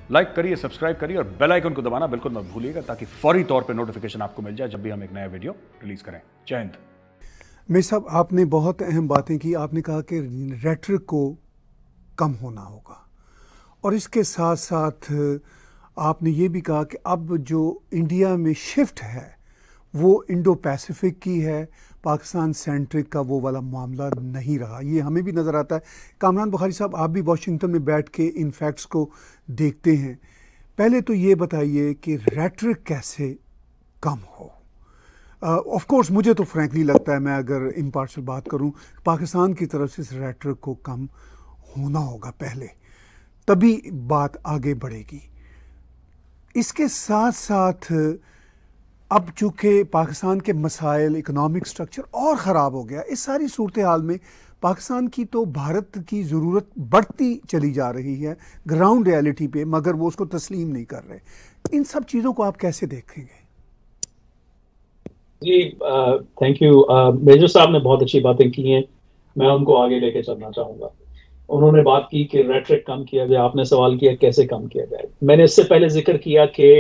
Like करिए, subscribe करिए और बेल आइकन को दबाना बिल्कुल मत भूलिएगा, ताकि फौरी तौर पे नोटिफिकेशन आपको मिल जाए जब भी हम एक नया वीडियो रिलीज करें। जय हिंद। मेरे साहब, आपने बहुत अहम बातें की। आपने कहा कि रेटरिक को कम होना होगा, और इसके साथ साथ आपने ये भी कहा कि अब जो इंडिया में शिफ्ट है वो इंडो पैसिफिक की है, पाकिस्तान सेंट्रिक का वो वाला मामला नहीं रहा। ये हमें भी नज़र आता है। कामरान बुखारी साहब, आप भी वाशिंगटन में बैठ के इन फैक्ट्स को देखते हैं। पहले तो ये बताइए कि रेटरिक कैसे कम हो। ऑफ कोर्स मुझे तो फ्रैंकली लगता है, मैं अगर इम्पार्शल बात करूं, पाकिस्तान की तरफ से इस रेटरिक को कम होना होगा पहले, तभी बात आगे बढ़ेगी। इसके साथ साथ अब चूँकि पाकिस्तान के मसाइल, इकोनॉमिक स्ट्रक्चर और ख़राब हो गया, इस सारी सूरत हाल में पाकिस्तान की तो भारत की ज़रूरत बढ़ती चली जा रही है ग्राउंड रियलिटी पे, मगर वो उसको तस्लीम नहीं कर रहे। इन सब चीज़ों को आप कैसे देखेंगे? जी, थैंक यू। मेजर साहब ने बहुत अच्छी बातें की हैं, मैं उनको आगे लेके चलना चाहूँगा। उन्होंने बात की कि रेटरिक कम किया जाए, आपने सवाल किया कैसे कम किया जाए। मैंने इससे पहले जिक्र किया कि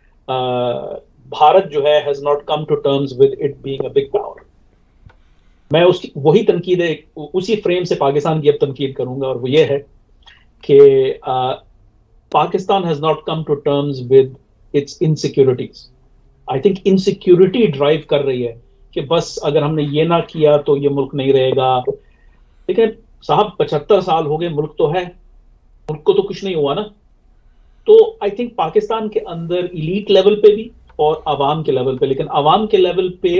भारत जो है has not come to terms with it being a big power. मैं उसकी वही तनकीद उसी फ्रेम से पाकिस्तान की अब तनकीद करूंगा, और वो ये है कि Pakistan has not come to terms with its insecurities. I think insecurity drive कर रही है कि बस अगर हमने ये ना किया तो ये मुल्क नहीं रहेगा। लेकिन साहब 75 साल हो गए, मुल्क तो है, मुल्क को तो कुछ नहीं हुआ ना। तो आई थिंक पाकिस्तान के अंदर इलीट लेवल पे भी और आवाम के लेवल पे, लेकिन आवाम के लेवल पे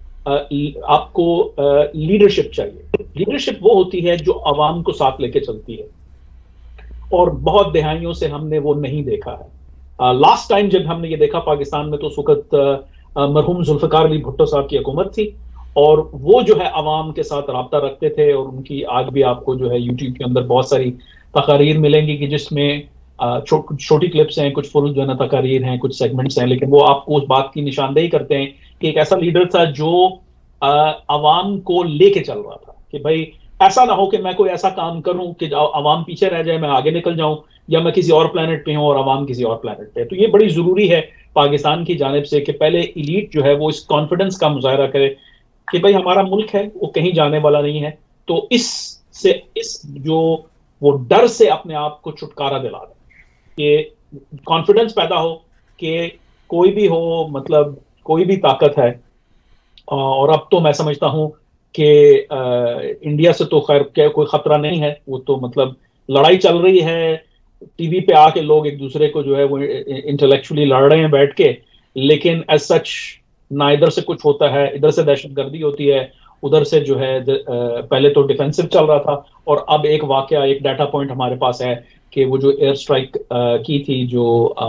आपको लीडरशिप चाहिए। लीडरशिप वो होती है जो आवाम को साथ लेके चलती है, और बहुत दहाइयों से हमने वो नहीं देखा है। लास्ट टाइम जब हमने ये देखा पाकिस्तान में, तो उस वक्त मरहूम जुल्फिकार अली भुट्टो साहब की हुकूमत थी, और वो जो है आवाम के साथ रब्ता रखते थे। और उनकी आज भी आपको जो है यूट्यूब के अंदर बहुत सारी तकारीर मिलेंगी कि जिसमें छोटी क्लिप्स हैं, कुछ फुल जो है ना तकारीर हैं, कुछ सेगमेंट्स हैं, लेकिन वो आपको उस बात की निशानदेही करते हैं कि एक ऐसा लीडर था जो आवाम को लेके चल रहा था कि भाई ऐसा ना हो कि मैं कोई ऐसा काम करूं कि आवाम पीछे रह जाए, मैं आगे निकल जाऊं, या मैं किसी और प्लेनेट पे हूं और आवाम किसी और प्लेनेट पे। तो ये बड़ी जरूरी है पाकिस्तान की जानिब से कि पहले इलीट जो है वो इस कॉन्फिडेंस का मुजाहरा करे कि भाई हमारा मुल्क है, वो कहीं जाने वाला नहीं है। तो इस जो वो डर से अपने आप को छुटकारा दिला दें, कि कॉन्फिडेंस पैदा हो कि कोई भी हो, मतलब कोई भी ताकत है। और अब तो मैं समझता हूं कि इंडिया से तो खैर क्या कोई खतरा नहीं है, वो तो मतलब लड़ाई चल रही है, टीवी पे आके लोग एक दूसरे को जो है वो इंटेलेक्चुअली लड़ रहे हैं बैठ के, लेकिन एज सच ना इधर से कुछ होता है, इधर से दहशतगर्दी होती है, उधर से जो है पहले तो डिफेंसिव चल रहा था, और अब एक वाकया, एक डाटा पॉइंट हमारे पास है कि वो जो एयर स्ट्राइक की थी, जो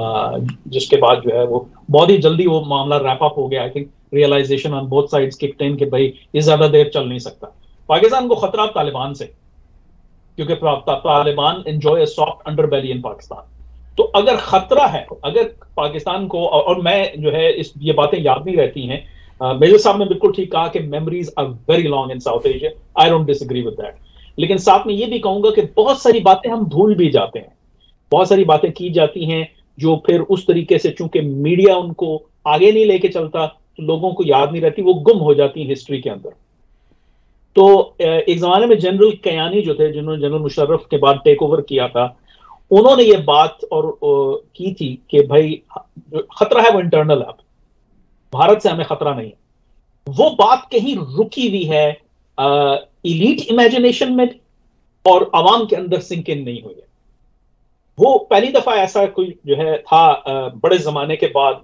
जिसके बाद जो है वो बहुत ही जल्दी वो मामला रैप अप हो गया। I think realisation on both sides kicked in कि भाई ये ज्यादा देर चल नहीं सकता। पाकिस्तान को खतरा तालिबान से, क्योंकि Taliban enjoy a soft underbelly in Pakistan. तो अगर खतरा है, अगर पाकिस्तान को, और मैं जो है ये बातें याद नहीं रहती हैं, मेजर साहब ने बिल्कुल ठीक कहा कि memories are very long in South Asia, I don't disagree with that. लेकिन साथ में ये भी कहूंगा कि बहुत सारी बातें हम भूल भी जाते हैं, बहुत सारी बातें की जाती हैं जो फिर उस तरीके से, चूंकि मीडिया उनको आगे नहीं लेके चलता, तो लोगों को याद नहीं रहती, वो गुम हो जाती है हिस्ट्री के अंदर। तो एक जमाने में जनरल कयानी जो थे, जिन्होंने जनरल मुशर्रफ के बाद टेक ओवर किया था, उन्होंने ये बात और की थी कि भाई जो खतरा है वो इंटरनल है, भारत से हमें खतरा नहीं है। वो बात कहीं रुकी हुई है इलीट इमेजिनेशन में, और आवाम के अंदर सिंक इन नहीं हुई है। वो पहली दफा ऐसा कोई जो है था बड़े जमाने के बाद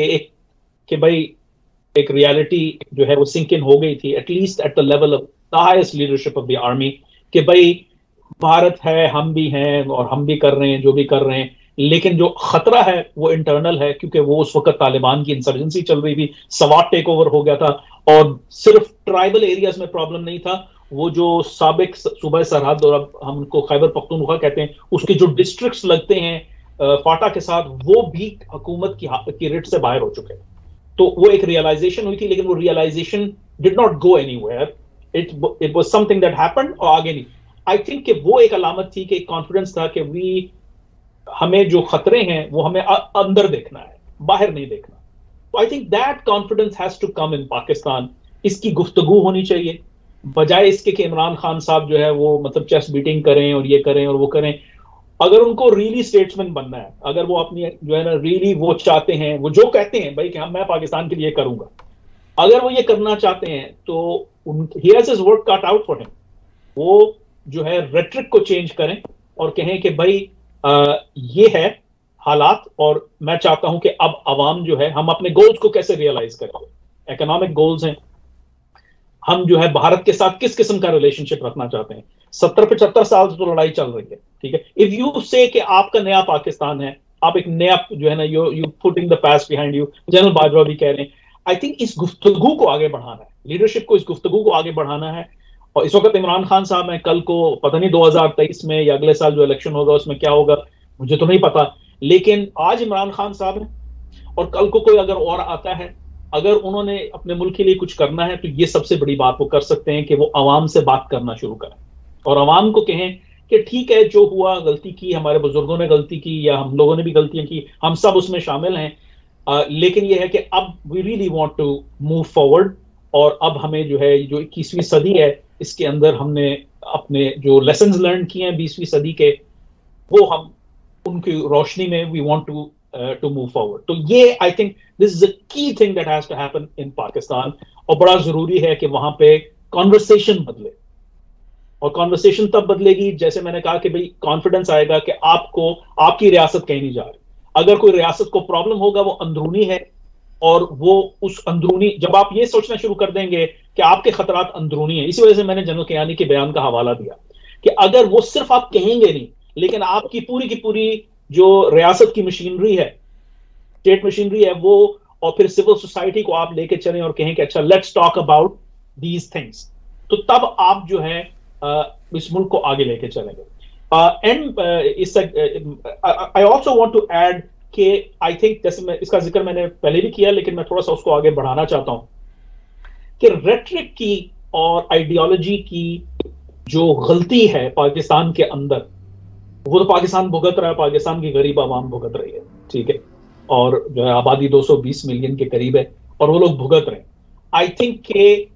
कि भाई एक रियलिटी जो है वो सिंक इन हो गई थी, at least at the level of the highest leadership of the army, कि भाई भारत है, हम भी हैं और हम भी कर रहे हैं जो भी कर रहे हैं, लेकिन जो खतरा है वो इंटरनल है। क्योंकि वो उस वक्त तालिबान की इंसर्जेंसी चल रही थी, सवात टेक ओवर हो गया था, और सिर्फ ट्राइबल एरियाज में प्रॉब्लम नहीं था, वो जो साबिक सूबा सरहद, और अब हम उनको खैबर पख्तूनख्वा कहते हैं, उसके जो डिस्ट्रिक्ट्स लगते हैं फाटा के साथ, वो भी हुकूमत की रिट से बाहर हो चुके हैं। तो वो एक रियलाइजेशन हुई थी, लेकिन वो realisation did not go anywhere, it was something that happened और आगे नहीं। आई थिंक कि वो एक अलामत थी कि कॉन्फिडेंस था कि वी हमें जो खतरे हैं वो हमें अंदर देखना है, बाहर नहीं देखना। तो I think that confidence has to come in Pakistan. इसकी गुफ्तगू होनी चाहिए, बजाय इसके कि इमरान खान साहब जो है वो मतलब चेस्ट बीटिंग करें और ये करें और वो करें। अगर उनको रियली स्टेट्समैन बनना है, अगर वो अपनी जो है ना रियली वो चाहते हैं, वो जो कहते हैं भाई कि हम मैं पाकिस्तान के लिए करूंगा, अगर वो ये करना चाहते हैं तो he has his work cut out for him. वो जो है रेट्रिक को चेंज करें और कहें कि भाई ये है हालात, और मैं चाहता हूं कि अब अवाम जो है हम अपने गोल्स को कैसे रियलाइज करें। इकोनॉमिक गोल्स हैं, हम जो है भारत के साथ किस किस्म का रिलेशनशिप रखना चाहते हैं। 70-75 साल से तो लड़ाई चल रही है, ठीक है। इफ यू से कि आपका नया पाकिस्तान है, आप एक नया जो है ना you putting the past behind you, general Bajwa भी कह रहे हैं। आई थिंक इस गुफ्तगू को आगे बढ़ाना है, लीडरशिप को इस गुफ्तगू को आगे बढ़ाना है। और इस वक्त इमरान खान साहब हैं, कल को पता नहीं 2023 में या अगले साल जो इलेक्शन होगा उसमें क्या होगा मुझे तो नहीं पता, लेकिन आज इमरान खान साहब हैं और कल को कोई अगर और आता है, अगर उन्होंने अपने मुल्क के लिए कुछ करना है तो ये सबसे बड़ी बात वो कर सकते हैं कि वो आवाम से बात करना शुरू करें और आवाम को कहें कि ठीक है जो हुआ, गलती की, हमारे बुजुर्गों ने गलती की या हम लोगों ने भी गलतियां की, हम सब उसमें शामिल हैं, लेकिन ये है कि अब we really want to move forward. और अब हमें जो है जो 21वीं सदी है इसके अंदर हमने अपने जो लेसन्स लर्न किए हैं 20वीं सदी के, वो हम उनकी रोशनी में we want to move forward. तो ये I think this is a key thing that has to happen in Pakistan, और बड़ा जरूरी है कि वहां पे कॉन्वर्सेशन बदले। और कॉन्वर्सेशन तब बदलेगी जैसे मैंने कहा कि भाई कॉन्फिडेंस आएगा कि आपको आपकी रियासत कहीं नहीं जा रही। अगर कोई रियासत को प्रॉब्लम होगा वो अंदरूनी है, और वो उस अंदरूनी जब आप ये सोचना शुरू कर देंगे कि आपके खतरात अंदरूनी है, इसी वजह से मैंने जनरल कियानी के बयान का हवाला दिया कि अगर वो सिर्फ आप कहेंगे नहीं, लेकिन आपकी पूरी की पूरी जो रियासत की मशीनरी है, स्टेट मशीनरी है वो, और फिर सिविल सोसाइटी को आप लेके चलें और कहें कि अच्छा let's talk about these things, तो तब आप जो है इस मुल्क को आगे लेके चलेंगे। And I also want to add कि आई थिंक जैसे मैं इसका जिक्र मैंने पहले भी किया, लेकिन मैं थोड़ा सा उसको आगे बढ़ाना चाहता हूं कि रेट्रिक की और आइडियोलॉजी की जो गलती है पाकिस्तान के अंदर, वो तो पाकिस्तान भुगत रहा है, पाकिस्तान की गरीब आवाम भुगत रही है, ठीक है, और जो है आबादी 220 मिलियन के करीब है और वो लोग भुगत रहे हैं। आई थिंक कि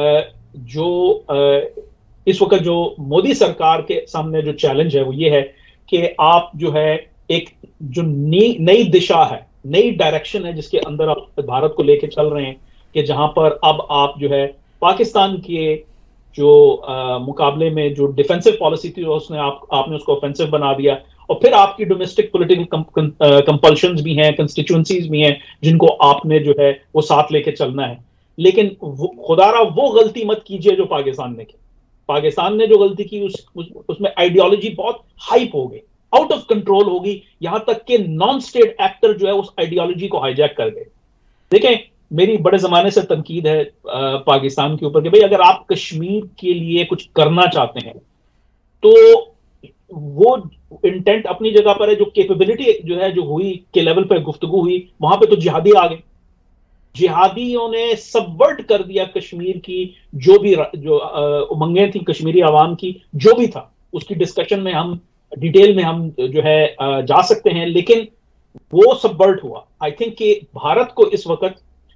इस वक्त जो मोदी सरकार के सामने जो चैलेंज है वो ये है कि आप जो है एक जो नई दिशा है, नई डायरेक्शन है जिसके अंदर आप भारत को लेके चल रहे हैं, कि जहां पर अब आप जो है पाकिस्तान के जो मुकाबले में जो डिफेंसिव पॉलिसी थी उसने आपने उसको ऑफेंसिव बना दिया, और फिर आपकी डोमेस्टिक पॉलिटिकल कंपल्शंस भी हैं, कंस्टिट्यूएंसीज भी हैं जिनको आपने जो है वो साथ लेके चलना है। लेकिन खुदारा वो गलती मत कीजिए जो पाकिस्तान ने की। पाकिस्तान ने जो गलती की उसमें आइडियोलॉजी बहुत हाइप हो गई, आउट ऑफ कंट्रोल होगी, यहां तक कि नॉन स्टेट एक्टर जो है उस आइडियोलॉजी को हाईजैक कर गए। देखें, मेरी बड़े जमाने से तनकीद है पाकिस्तान के ऊपर कि भाई अगर आप कश्मीर के लिए कुछ करना चाहते हैं तो वो इंटेंट अपनी जगह पर है, जो कैपेबिलिटी जो है जो हुई के लेवल पर गुफ्तगू हुई, वहां पे तो जिहादी आ गए। जिहादियों ने सबवर्ट कर दिया कश्मीर की जो भी जो उमंगें थी कश्मीरी आवाम की, जो भी था उसकी डिस्कशन में हम डिटेल में हम जो है जा सकते हैं, लेकिन वो सबवर्ट हुआ। आई थिंक कि भारत को इस वक्त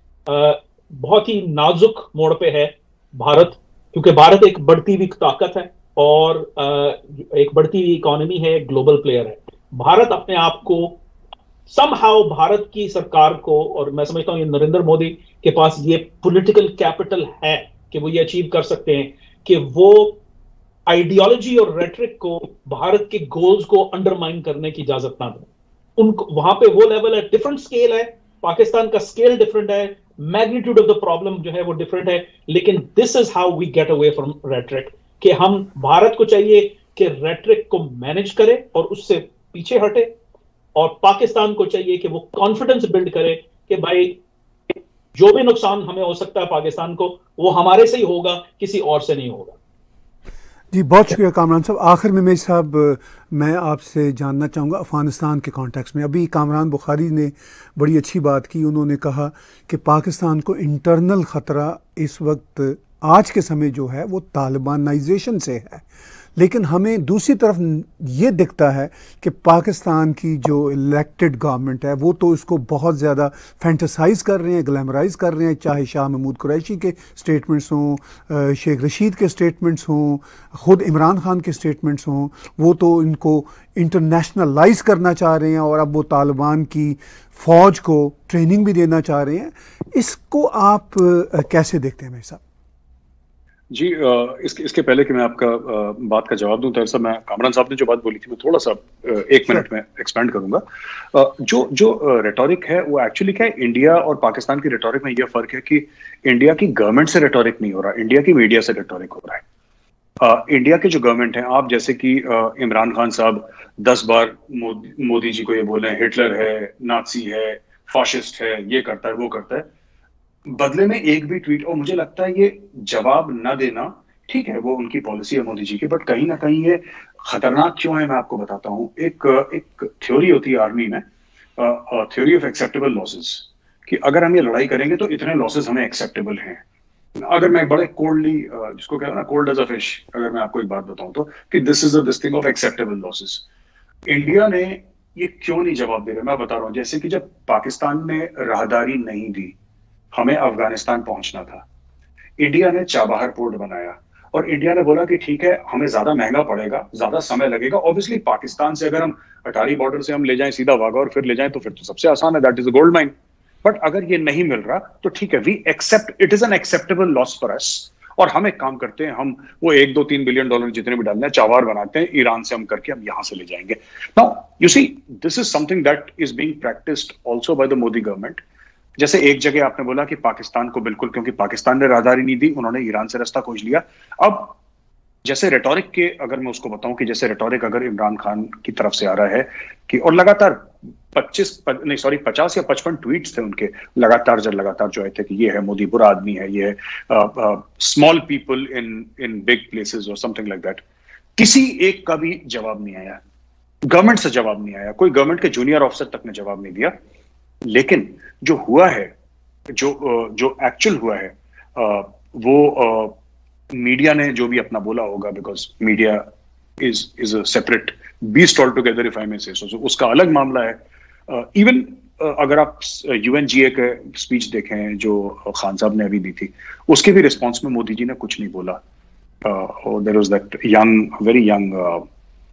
बहुत ही नाजुक मोड़ पे है भारत, क्योंकि भारत एक बढ़ती हुई ताकत है और एक बढ़ती हुई इकोनॉमी है, ग्लोबल प्लेयर है। भारत अपने आप को समहाउ भारत की सरकार को, और मैं समझता हूं ये नरेंद्र मोदी के पास ये पॉलिटिकल कैपिटल है कि वो ये अचीव कर सकते हैं कि वो आइडियोलॉजी और रेटरिक को, भारत के गोल्स को अंडरमाइन करने की इजाजत ना दें। उनको वहां पे वो लेवल है, डिफरेंट स्केल है, पाकिस्तान का स्केल डिफरेंट है, मैग्नीट्यूड ऑफ द प्रॉब्लम जो है वो डिफरेंट है, लेकिन this is how we get away from rhetoric, कि हम भारत को चाहिए कि रेटरिक को मैनेज करे और उससे पीछे हटे, और पाकिस्तान को चाहिए कि वो कॉन्फिडेंस बिल्ड करे कि भाई जो भी नुकसान हमें हो सकता है पाकिस्तान को, वो हमारे से ही होगा, किसी और से नहीं होगा। जी बहुत शुक्रिया कामरान साहब। आखिर में मेरे साहब मैं आपसे जानना चाहूँगा अफ़गानिस्तान के कॉन्टेक्स्ट में, अभी कामरान बुखारी ने बड़ी अच्छी बात की, उन्होंने कहा कि पाकिस्तान को इंटरनल ख़तरा इस वक्त आज के समय जो है वो तालिबानाइजेशन से है। लेकिन हमें दूसरी तरफ ये दिखता है कि पाकिस्तान की जो इलेक्टेड गवर्नमेंट है वो तो इसको बहुत ज़्यादा फैंटेसाइज कर रहे हैं, ग्लैमराइज कर रहे हैं, चाहे शाह महमूद कुरैशी के स्टेटमेंट्स हों, शेख रशीद के स्टेटमेंट्स हों, ख़ुद इमरान खान के स्टेटमेंट्स हों, वो तो इनको इंटरनेशनलाइज करना चाह रहे हैं और अब वो तालिबान की फ़ौज को ट्रेनिंग भी देना चाह रहे हैं। इसको आप कैसे देखते हैं मेरे साहब? जी, इसके पहले कि मैं आपका बात का जवाब दूं, तो मैं कामरान साहब ने जो बात बोली थी मैं थोड़ा सा 1 मिनट में एक्सपेंड करूंगा। जो रेटोरिक है वो एक्चुअली क्या है, इंडिया और पाकिस्तान की रेटोरिक में ये फर्क है कि इंडिया की गवर्नमेंट से रेटोरिक नहीं हो रहा, इंडिया की मीडिया से रेटोरिक हो रहा है। इंडिया के जो गवर्नमेंट है, आप जैसे कि इमरान खान साहब 10 बार मोदी जी को ये बोले हिटलर है, नाजी है, फाशिस्ट है, ये करता है वो करता है, बदले में एक भी ट्वीट, और मुझे लगता है ये जवाब न देना ठीक है, वो उनकी पॉलिसी है मोदी जी की, बट कहीं ना कहीं ये खतरनाक क्यों है मैं आपको बताता हूं। एक थ्योरी होती है आर्मी में, थ्योरी ऑफ एक्सेप्टेबल लॉसेस, कि अगर हम ये लड़ाई करेंगे तो इतने लॉसेस हमें एक्सेप्टेबल हैं। अगर मैं बड़े कोल्डली, जिसको कहते हैं ना कोल्ड एज अ फिश, अगर मैं आपको एक बात बताऊं तो कि this is this thing of acceptable losses. India ने ये क्यों नहीं जवाब दे रहे, मैं बता रहा हूं। जैसे कि जब पाकिस्तान ने राहदारी नहीं दी, हमें अफगानिस्तान पहुंचना था, इंडिया ने चाबहार पोर्ट बनाया और इंडिया ने बोला कि ठीक है हमें ज्यादा महंगा पड़ेगा, ज्यादा समय लगेगा। ऑब्वियसली पाकिस्तान से अगर हम अटारी बॉर्डर से हम ले जाएं सीधा वाघा और फिर ले जाएं तो फिर तो सबसे आसान है, that is a gold mine. But अगर ये नहीं मिल रहा तो ठीक है, we accept, it is an acceptable loss for us. और हम एक काम करते हैं, हम वो 1-2-3 बिलियन डॉलर जितने भी डालने हैं चाबार बनाते हैं, ईरान से हम करके हम यहां से ले जाएंगे। Now you see, this is something that is being practised also by the Modi government. जैसे एक जगह आपने बोला कि पाकिस्तान को बिल्कुल, क्योंकि पाकिस्तान ने राहदारी नहीं दी, उन्होंने ईरान से रास्ता खोज लिया। अब जैसे रेटोरिक के, अगर मैं उसको बताऊं कि जैसे रेटोरिक अगर इमरान खान की तरफ से आ रहा है कि, और लगातार 50 या 55 ट्वीट्स थे उनके लगातार जो आए थे कि ये है मोदी बुरा आदमी है, ये है small people in big places और समथिंग लाइक दैट। किसी एक का भी जवाब नहीं आया, गवर्नमेंट से जवाब नहीं आया, कोई गवर्नमेंट के जूनियर ऑफिसर तक ने जवाब नहीं दिया। लेकिन जो हुआ है, जो एक्चुअल हुआ है, वो मीडिया ने जो भी अपना बोला होगा, because media is a separate beast all together if I may say so, उसका अलग मामला है। इवन अगर आप यूएनजीए के स्पीच देखें जो खान साहब ने अभी दी थी, उसके भी रिस्पॉन्स में मोदी जी ने कुछ नहीं बोला। There was that young, very young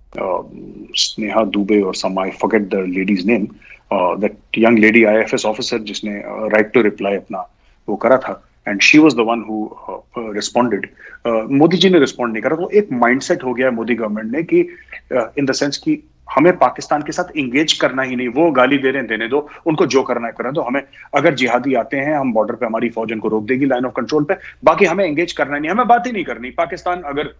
Sneha Dubey और some, I forget the lady's name, that young lady IFS officer जिसने राइट टू रिप्लाई अपना वो करा था, and she was the one who responded. Modi ji ने रिस्पॉन्ड नहीं करा। तो एक माइंडसेट हो गया है मोदी गवर्नमेंट ने कि इन द सेंस कि हमें पाकिस्तान के साथ इंगेज करना ही नहीं, वो गाली दे रहे हैं देने दो, उनको जो करना है करने दो, हमें अगर जिहादी आते हैं हम बॉर्डर पे, हमारी फौज उनको रोक देगी लाइन ऑफ कंट्रोल पे, बाकी हमें एंगेज करना नहीं, हमें बात ही नहीं करनी। पाकिस्तान अगर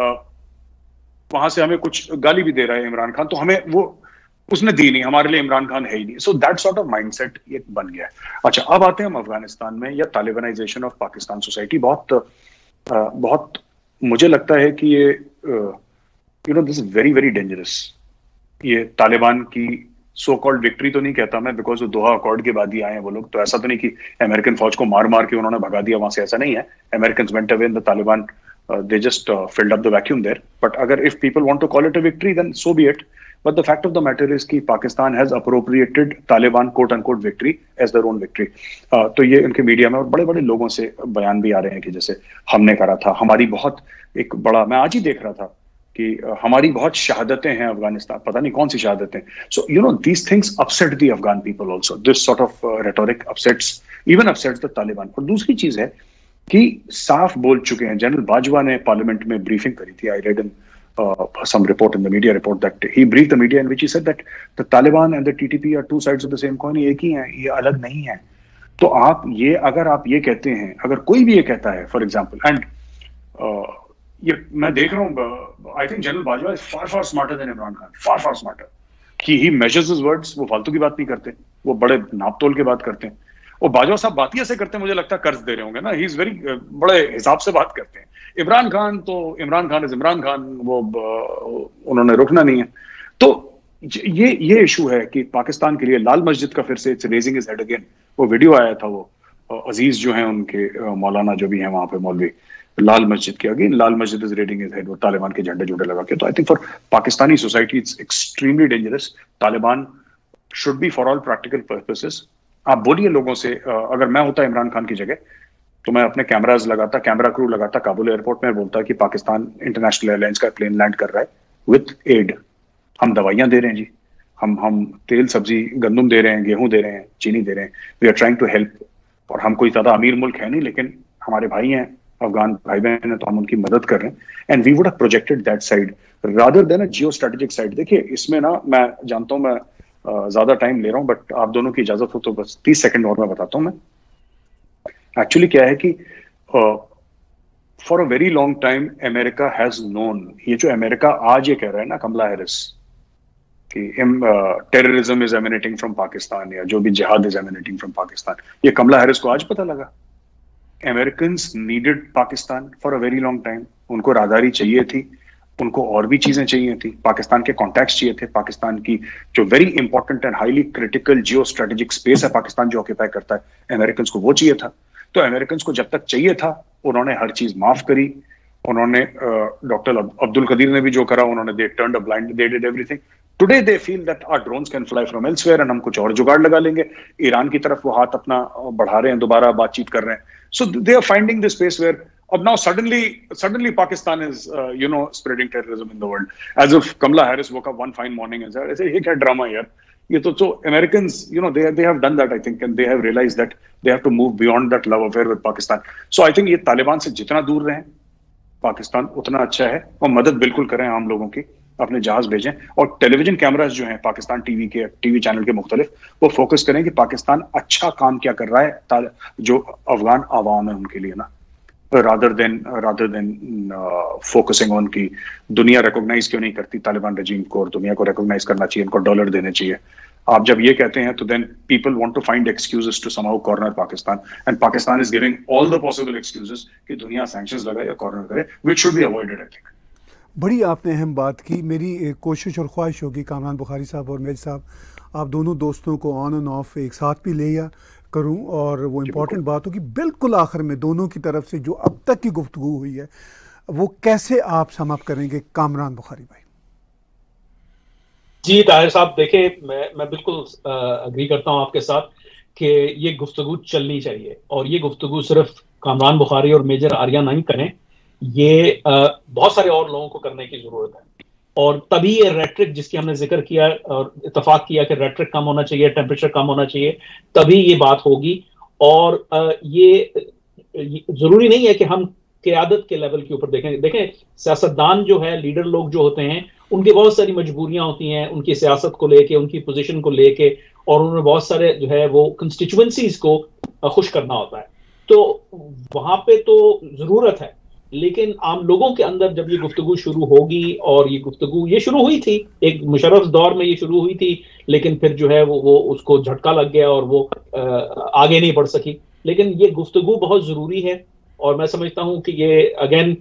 वहां से हमें कुछ गाली भी दे रहा है इमरान खान, तो हमें वो उसने दी नहीं, हमारे लिए इमरान खान है ही नहीं। So that sort of mindset ये बन गया है। अच्छा, अब आते हैं हम अफगानिस्तान में, या तालिबानाइजेशन ऑफ पाकिस्तान सोसाइटी। बहुत मुझे लगता है कि ये this is very very dangerous. ये तालिबान की सो कॉल्ड विक्ट्री तो नहीं कहता मैं, बिकॉज वो दोहा अकॉर्ड के बाद ही आए हैं वो लोग, तो ऐसा तो नहीं कि अमेरिकन फौज को मार मार के उन्होंने भगा दिया वहां से, ऐसा नहीं है। American went away and the Taliban they just filled up the vacuum there. But if people want to call it a victory, then so be it. But the fact of the matter is कि Pakistan has appropriated Taliban quote unquote victory as their own victory. तो ये उनके media में और बड़े बड़े लोगों से बयान भी आ रहे हैं कि जैसे हमने करा था, हमारी बहुत एक बड़ा, मैं आज ही देख रहा था कि हमारी बहुत शहादतें हैं अफगानिस्तान, पता नहीं कौन सी शहादतें। So these things upset the Afghan people also. This sort of rhetoric even upsets the Taliban. और दूसरी चीज है कि साफ बोल चुके हैं, जनरल बाजवा ने पार्लियामेंट में ब्रीफिंग करी थी, I read in some report in the media report that he briefed the media in which he said that the Taliban and the TTP are two sides of the same coin, एक ही हैं, ये अलग नहीं है। तो अगर आप ये कहते हैं, अगर कोई भी ये कहता है फॉर एग्जाम्पल, एंड ये मैं देख रहा हूँ, I think general Bajwa is far smarter than Imran Khan, far smarter, कि ही मेजर्स हिज वर्ड्स, वो फालतू की बात नहीं करते, वो बड़े नाप तोल के बात करते हैं। और बाजवा साहब बात ही ऐसे करते हैं, मुझे लगता है कर्ज दे रहे होंगे ना, ही इज वेरी, बड़े हिसाब से बात करते हैं। इमरान खान इज इमरान खान, वो उन्होंने रुकना नहीं है। तो ये इशू है कि पाकिस्तान के लिए लाल मस्जिद का फिर से it's raising his head again. वो वीडियो आया था, वो अजीज जो हैं उनके मौलाना जो भी हैं वहां पे मौलवी, लाल मस्जिद की, अगेन लाल मस्जिद इज रेडिंग हिज हेड, वो तालिबान के झंडे झूठे लगा के। तो I think for Pakistani society it's extremely dangerous. Taliban should be for all practical purposes. आप बोलिए लोगों से, अगर मैं होता इमरान खान की जगह तो मैं अपने कैमराज लगाता, कैमरा क्रू लगाता काबुल एयरपोर्ट में, बोलता कि पाकिस्तान इंटरनेशनल एयरलाइंस का प्लेन लैंड कर रहा है विथ एड। हम दवाइयां दे रहे हैं जी, हम तेल सब्जी गंदम दे रहे हैं, गेहूं दे रहे हैं, चीनी दे रहे हैं, we are trying to help. और हम कोई ज्यादा अमीर मुल्क है नहीं, लेकिन हमारे भाई हैं, अफगान भाई बहन है, तो हम उनकी मदद कर रहे हैं। And we would have projected that side rather than a geo strategic side. देखिए इसमें ना, मैं जानता हूं मैं ज्यादा टाइम ले रहा हूं, बट आप दोनों की इजाजत हो तो बस 30 सेकंड और मैं बताता हूं। मैं एक्चुअली क्या है कि for a very long time America has known, ये जो अमेरिका आज ये कह रहा है ना कमला हैरिस कि terrorism is emanating from Pakistan, या जो भी जिहाद इज एमिनेटिंग फ्रॉम पाकिस्तान, ये कमला हैरिस को आज पता लगा। Americans needed Pakistan for a very long time. उनको राहदारी चाहिए थी, उनको और भी चीजें चाहिए थी, पाकिस्तान के कॉन्टैक्ट्स चाहिए थे, पाकिस्तान की जो very important and highly critical geo strategic space है पाकिस्तान जो ऑक्यूपाई करता है, अमेरिकन्स को वो चाहिए था। तो अमेरिकन्स को जब तक चाहिए था उन्होंने हर चीज माफ करी। उन्होंने डॉक्टर अब्दुल कदीर ने भी जो करा, उन्होंने they turned a blind, they did everything. Today they feel that our drones can fly from elsewhere and हम कुछ और जुगाड़ लगा लेंगे। ईरान की तरफ वो हाथ अपना बढ़ा रहे हैं, दोबारा बातचीत कर रहे हैं। So they are finding the space where अब now suddenly Pakistan is spreading terrorism in the world, as if Kamala Harris woke up one fine morning and said, "ये क्या ड्रामा यार ये तो." So Americans, they have done that, I think, and they have realized that they have to move beyond that love affair with Pakistan. So I think ये तालिबान से जितना दूर रहें पाकिस्तान उतना अच्छा है, और मदद बिल्कुल करें आम लोगों की, अपने जहाज भेजें, और टेलीविजन कैमरास जो हैं पाकिस्तान टीवी चैनल के मुख्तलिफ, वो फोकस करें कि पाकिस्तान अच्छा काम क्या कर रहा है जो अफगान आवाम है उनके लिए ना, rather than focusing on कि दुनिया रिकॉग्नाइज क्यों नहीं करती तालिबान रजीम को, और दुनिया को रिकॉग्नाइज करना चाहिए, इनको डॉलर देने चाहिए। आप जब ये कहते हैं तो then people want to find excuses to somehow corner Pakistan, and Pakistan is giving all the possible excuses कि दुनिया sanctions लगाए या corner करे, which should be avoided, I think. बड़ी आपने अहम बात की। मेरी कोशिश और ख्वाहिश होगी कामरान बुखारी साहब और मेज साहब, आप दोनों दोस्तों को ऑन एंड ऑफ एक साथ भी ले या करूं, और वो इम्पोर्टेंट बात हो कि बिल्कुल आखिर में दोनों की तरफ से जो अब तक की गुफ्तगू हुई है वो कैसे आप सम अप करेंगे कामरान बुखारी भाई? जी ताहिर साहब, देखिए मैं बिल्कुल अग्री करता हूं आपके साथ कि ये गुफ्तगू चलनी चाहिए, और ये गुफ्तगू सिर्फ कामरान बुखारी और मेजर आर्या नहीं करें, ये बहुत सारे और लोगों को करने की जरूरत है। और तभी ये रेट्रिक जिसकी हमने जिक्र किया और इत्तफाक किया कि रेट्रिक कम होना चाहिए, टेम्परेचर कम होना चाहिए, तभी ये बात होगी। और ये जरूरी नहीं है कि हम क़यादत के लेवल के ऊपर देखें सियासतदान जो है, लीडर लोग जो होते हैं, उनकी बहुत सारी मजबूरियां होती हैं उनकी सियासत को लेके, उनकी पोजीशन को लेके, और उन्होंने बहुत सारे जो है वो कंस्टिट्यूएंसीज को खुश करना होता है। तो वहां पे तो जरूरत है, लेकिन आम लोगों के अंदर जब ये गुफ्तगू शुरू होगी, और ये गुफ्तगू ये शुरू हुई थी एक मुशर्रफ दौर में, ये शुरू हुई थी, लेकिन फिर जो है वो उसको झटका लग गया और वो आगे नहीं बढ़ सकी। लेकिन ये गुफ्तगू बहुत जरूरी है, और मैं समझता हूं कि ये अगेन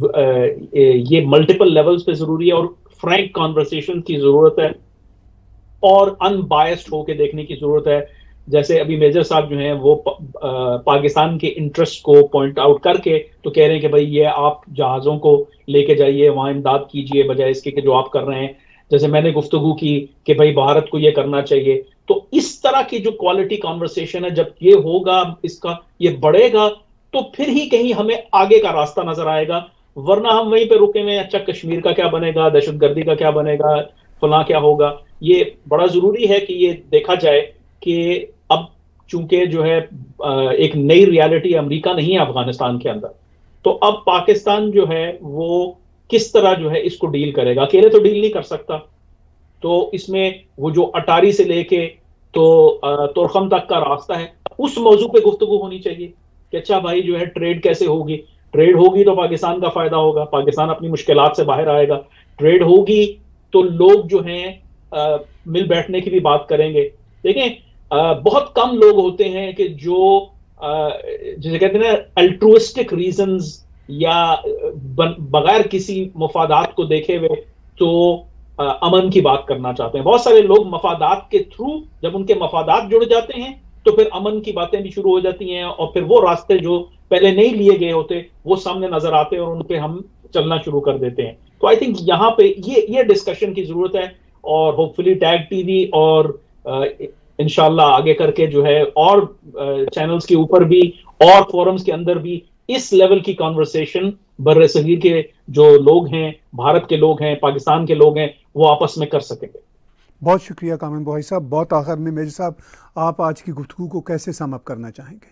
ये मल्टीपल लेवल्स पे जरूरी है, और फ्रैंक कॉन्वर्सेशन की जरूरत है, और अनबायस्ड होके देखने की जरूरत है। जैसे अभी मेजर साहब जो हैं वो पाकिस्तान के इंटरेस्ट को पॉइंट आउट करके तो कह रहे हैं कि भाई ये आप जहाज़ों को लेके जाइए, वहाँ इमदाद कीजिए, बजाय इसके कि जो आप कर रहे हैं। जैसे मैंने गुफ्तगू की कि भाई भारत को ये करना चाहिए। तो इस तरह की जो क्वालिटी कॉन्वर्सेशन है, जब ये होगा, इसका ये बढ़ेगा, तो फिर ही कहीं हमें आगे का रास्ता नजर आएगा, वरना हम वहीं पे रुके हुए, अच्छा कश्मीर का क्या बनेगा, दहशतगर्दी का क्या बनेगा, फलां क्या होगा। ये बड़ा जरूरी है कि ये देखा जाए कि अब चूंकि जो है एक नई रियलिटी अमेरिका नहीं है अफगानिस्तान के अंदर, तो अब पाकिस्तान जो है वो किस तरह जो है इसको डील करेगा। अकेले तो डील नहीं कर सकता, तो इसमें वो जो अटारी से लेके तो तोरखम तक का रास्ता है, उस मौजू पे गुफ्तगू होनी चाहिए कि अच्छा भाई जो है ट्रेड कैसे होगी। ट्रेड होगी तो पाकिस्तान का फायदा होगा, पाकिस्तान अपनी मुश्किलात से बाहर आएगा। ट्रेड होगी तो लोग जो हैं मिल बैठने की भी बात करेंगे। देखें बहुत कम लोग होते हैं कि जो जिसे कहते हैं ना अल्ट्रुइस्टिक रीजंस या बगैर किसी मफादात को देखे हुए तो अमन की बात करना चाहते हैं। बहुत सारे लोग मफादात के थ्रू, जब उनके मफादात जुड़ जाते हैं तो फिर अमन की बातें भी शुरू हो जाती हैं, और फिर वो रास्ते जो पहले नहीं लिए गए होते वो सामने नजर आते हैं और उन पे हम चलना शुरू कर देते हैं। तो आई थिंक यहाँ पे ये डिस्कशन की जरूरत है, और होपफुली टैग टीवी और इंशाल्लाह आगे करके जो है और चैनल्स के ऊपर भी और फोरम्स के अंदर भी इस लेवल की कॉन्वर्सेशन बर्रे सगीर के जो लोग हैं, भारत के लोग हैं, पाकिस्तान के लोग हैं, वो आपस में कर सकेंगे। बहुत शुक्रिया कामरान भाई साहब। बहुत आखिर में मेजर साहब, आप आज की गुफ्तगू को कैसे सम अप करना चाहेंगे?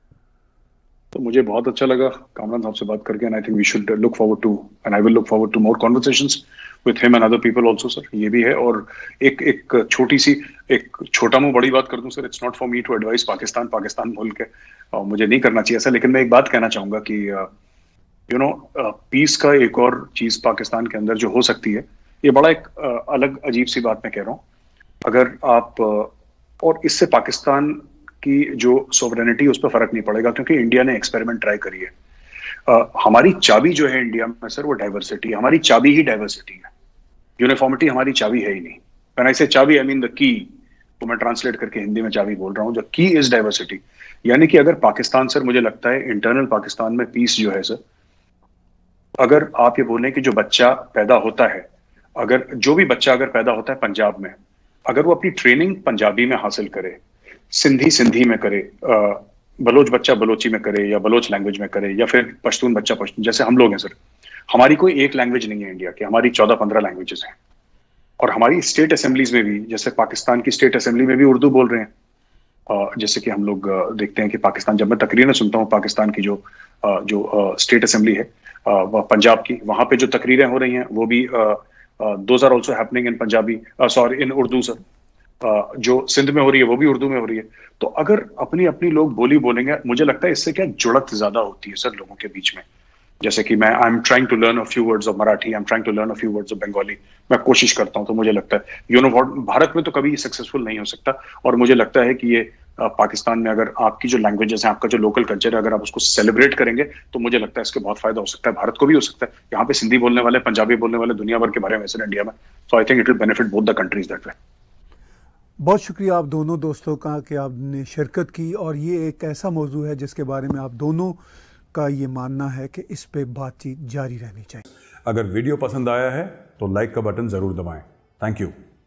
तो मुझे बहुत अच्छा लगा कामरान साहब से बात करके, and I think we should look forward to, and I will look forward to more conversations with him and other people also sir. ये भी है। और एक छोटी सी, एक छोटा मुंह बड़ी बात कर दूं sir, it's not for me to advice Pakistan मुल्क है, मुझे नहीं करना चाहिए ऐसा, लेकिन मैं एक बात कहना चाहूंगा कि यू नो पीस का एक और चीज पाकिस्तान के अंदर जो हो सकती है, ये बड़ा एक अलग अजीब सी बात मैं कह रहा हूँ। अगर आप और इससे पाकिस्तान की जो सोवरेनिटी उस पर फर्क नहीं पड़ेगा, क्योंकि इंडिया ने एक्सपेरिमेंट ट्राई करी है। हमारी चाबी जो है इंडिया में सर, वो डाइवर्सिटी, हमारी चाबी ही डाइवर्सिटी है। यूनिफॉर्मिटी हमारी चाबी है ही नहीं। व्हेन आई से चाबी आई मीन द की, तो मैं ट्रांसलेट करके हिंदी में चाबी बोल रहा हूँ। जो की इज डाइवर्सिटी, यानी कि अगर पाकिस्तान सर, मुझे लगता है इंटरनल पाकिस्तान में पीस जो है सर, अगर आप ये बोलें कि जो बच्चा पैदा होता है, अगर जो भी बच्चा अगर पैदा होता है पंजाब में, अगर वो अपनी ट्रेनिंग पंजाबी में हासिल करे, सिंधी में करे, बलोच बच्चा बलोची में करे या बलोच लैंग्वेज में करे, या फिर पश्तून बच्चा पश्तून, जैसे हम लोग हैं सर। हमारी कोई एक लैंग्वेज नहीं है इंडिया की, हमारी 14-15 लैंग्वेजेस हैं। और हमारी स्टेट असेंबलीज में भी, जैसे पाकिस्तान की स्टेट असेंबली में भी उर्दू बोल रहे हैं। जैसे कि हम लोग देखते हैं कि पाकिस्तान, जब मैं तकरीरें सुनता हूँ पाकिस्तान की जो स्टेट असेंबली है पंजाब की, वहां पे जो तकरीरें हो रही हैं वो भी those are also happening in Punjabi, sorry in Urdu sir. जो सिंध में हो रही है वो भी उर्दू में हो रही है। तो अगर अपनी अपनी लोग बोली बोलेंगे, मुझे लगता है इससे क्या जुड़त ज्यादा होती है सर लोगों के बीच में। जैसे कि मैं I am trying to learn a few words of Marathi, I am trying to learn a few words of Bengali, मैं कोशिश करता हूं। तो मुझे लगता है यू नो व्हाट, भारत में तो कभी सक्सेसफुल नहीं हो सकता। और मुझे लगता है कि ये पाकिस्तान में अगर आपकी जो लैंग्वेजेस है, आपका जो लोकल कल्चर है, अगर आप उसको सेलिब्रेट करेंगे तो मुझे लगता है इसके बहुत फायदा हो सकता है। भारत को भी हो सकता है। यहाँ पे सिंधी बोलने वाले, पंजाबी बोलने वाले दुनिया भर के भरे हुए इंडिया में। So I think it will benefit both the countries that way. बहुत शुक्रिया आप दोनों दोस्तों का कि आपने शिरकत की, और ये एक ऐसा मौजू है जिसके बारे में आप दोनों का ये मानना है कि इस पे बातचीत जारी रहनी चाहिए। अगर वीडियो पसंद आया है तो लाइक का बटन ज़रूर दबाएं। Thank you.